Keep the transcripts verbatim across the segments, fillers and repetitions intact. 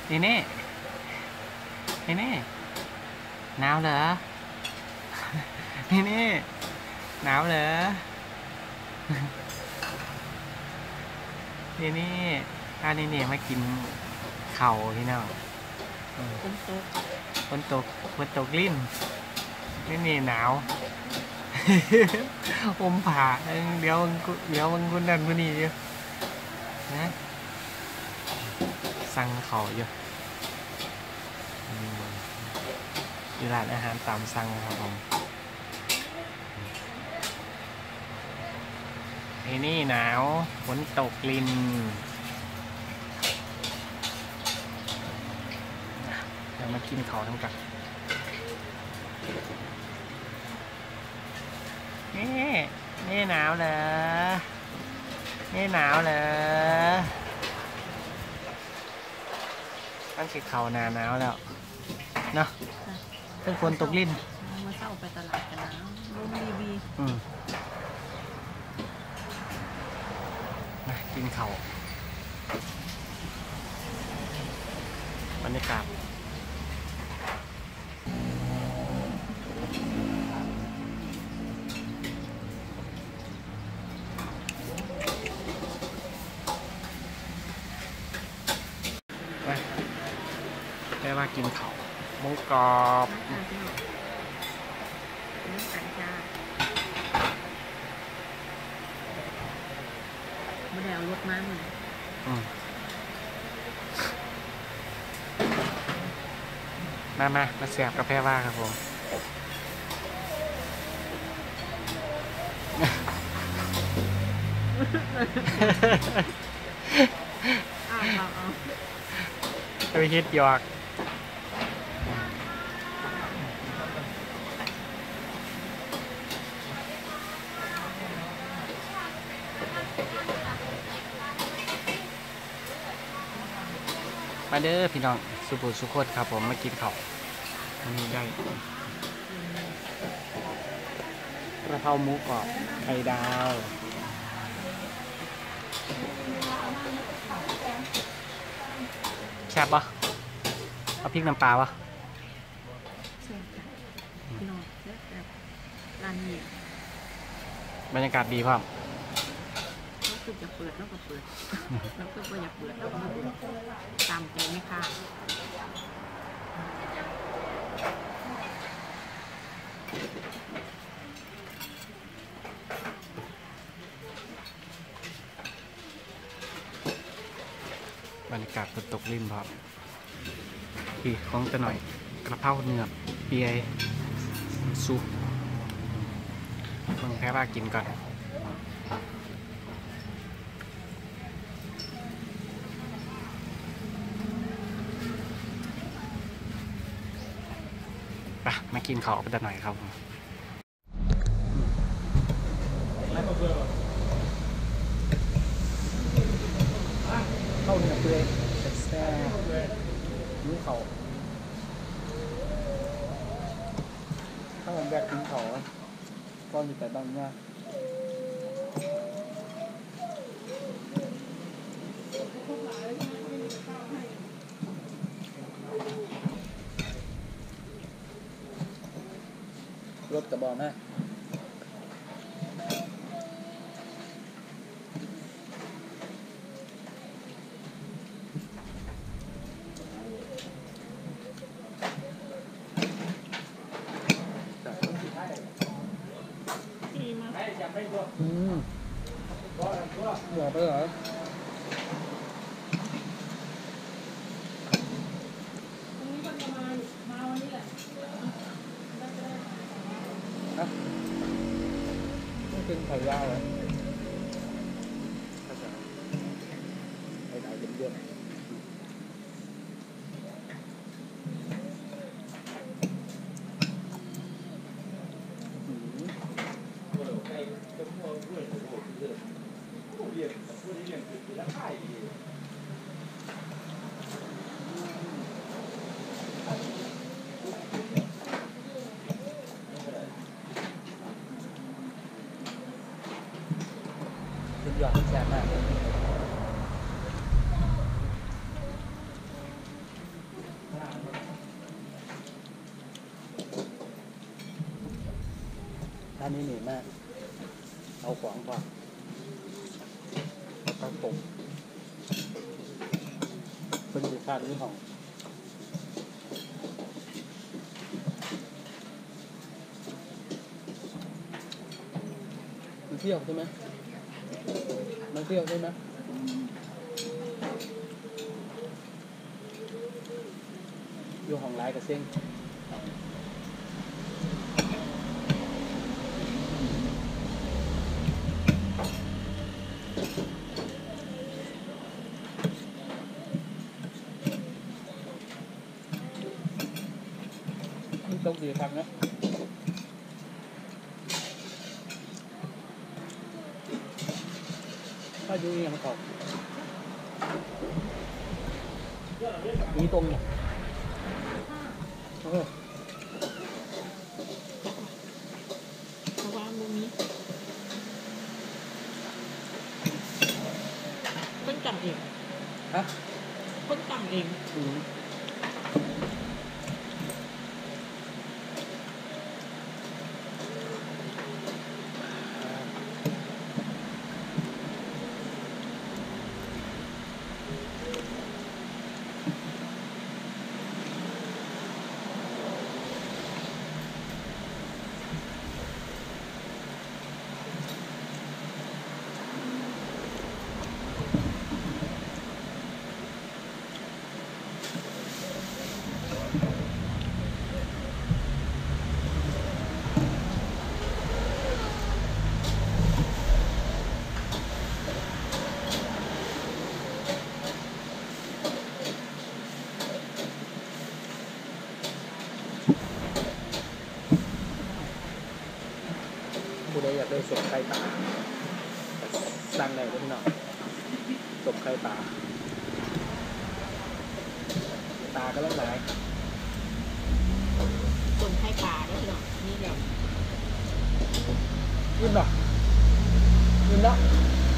นี่นี่นี่นี่หนาวเหรอนี่นี่หนาวเหรอนี่นี่ถ้านี่นี่มากินเข่าพี่น้องฝนตกฝนตกฝนตกลิ้นนี่นี่หนาวอมผ่าเดี๋ยวเดี๋ยวมึงคนนั้นคนนี้อยู่นะสั่งเขาอยู่อยู่ร้านอาหารตามสั่งครับผมไอ้นี่หนาวฝนตกลินเดี๋ยวมากินเขาทั้งกันนี่นี่หนาวเหรอนี่หนาวเหรอตั้งแต่เขาหนาหนาวแล้วเนาะเพิ่งฝนตกลิ้นมาเศร้าไปตลาดกันนะลมดีบีอืมมากินเขาบรรยากาศได้ว่ากินเขาหมูกรอบไม่ได้เอารถมาเหมือนมามามาเสียบกาแฟว่าครับผมไปคิดหยอกมาเด้อพี่น้องสุบุสุโคตครับผมมากินข้าวอันนี้ได้กระเพราหมูกรอบไข่ดาวแซ่บปะเอาพริกน้ำปลาปะร้านนี้บรรยากาศดีพ่อเราคือจะเปิดแล้วก็เปิดเราคือว่าอยากเปิดแล้วก็เปิดตามใจไม่ค่ะบรรยากาศฝนตกริมครับพี่ของจะหน่อยกระเพราเนื้อเปียซุปเพิ่งแพ้ว่ากินก่อนไปมากินข้าวกันหน่อยครับเข้าเนื้อเปื่อยแซ่บๆนิ้วเขาถ้าผมแบบกินเขาก็อยู่แต่บางเนี่ยรถกระบอกนะอืมหลับไปเหรอต้องกินไข่ยาวเลยไข่ดาวเย็นๆสุดยอดแซ่บมากอันนี้เหนื่อยมากเอาขวางก่อนแล้วก็ปงเป็นสิคาดนี้ของมันเที่ยวใช่ไหมมันเที่ยวใช่ไหมอยู่ห้องไลน์กับเซ้งมันตกดีครับนะถ้าอยู่ยังไม่ตกมีตรงเนี่ยเออเพราะว่ามุมนี้คนจำเองฮะคนจำเองอืมผู้ใดอยากได้สมไข่ปลาสั่งได้ก็พี่น้องสมไข่ปลาตาก็ลังหลายส่วนไข่ปลาได้หรอนี่แหละยืนหรอยืนแล้ว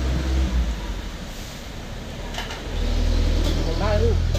ผมได้ลูก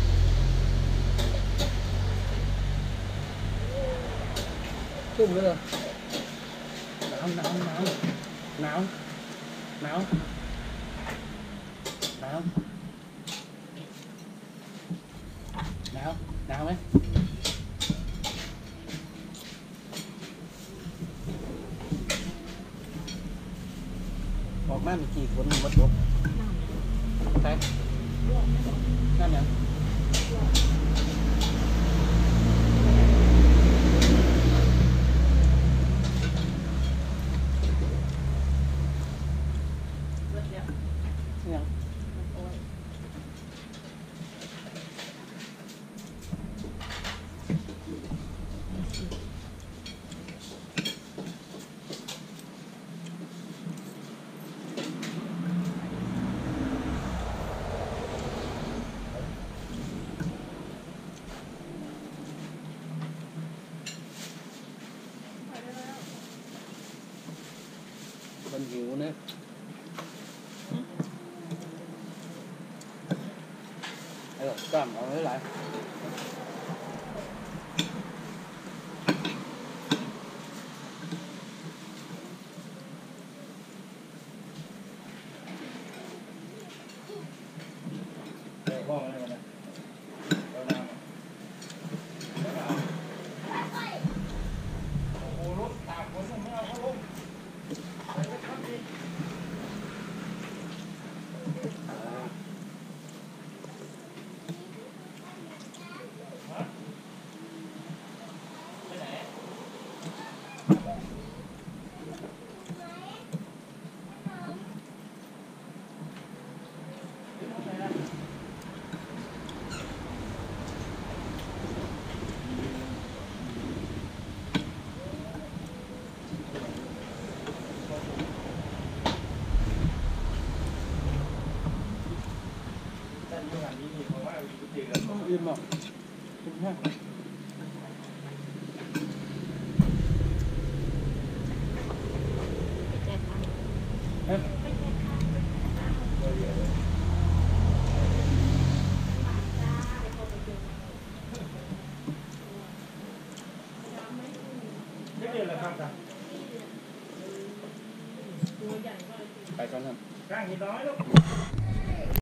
ชุ่มเลยหนาวหนาวหนาวหนาวหนาวหนาวหนาวหนาวไหมออกมามีกี่คนวัดลบใช่นั่นยังยังคนหิวเนี่ยไอ้หลอดกล้ามเอาไว้หลายห้องอะไรกันนะเราน้ำโอ้โหรถตากฝนไม่เอาเขาลงต้องอิ่มหรอกอิ่มแค่เอ๊ะนี่เดือนละครับจ้ะไปก่อนครับ